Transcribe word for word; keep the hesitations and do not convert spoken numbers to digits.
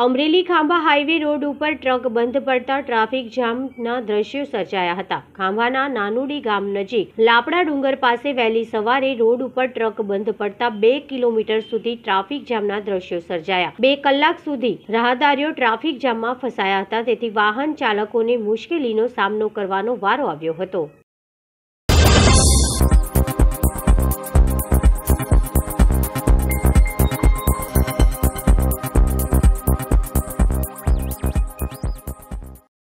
Amreli Khambha highway road ઉપર truck બંધ પડતા ટ્રાફિક જામના દ્રશ્યો સર્જાયા હતા। ખાંભાના નાનુડી ગામ નજીક લાપડા ડુંગર પાસે વહેલી સવારે રોડ ઉપર ટ્રક બંધ પડતા બે કિલોમીટર સુધી ટ્રાફિક જામના દ્રશ્યો સર્જાયા। બે કલાક સુધી રાહદારીઓ ટ્રાફિક જામમાં ફસાયા હતા, તેથી વાહન ચાલકોને મુશ્કેલીનો સામનો કરવાનો વારો આવ્યો હતો।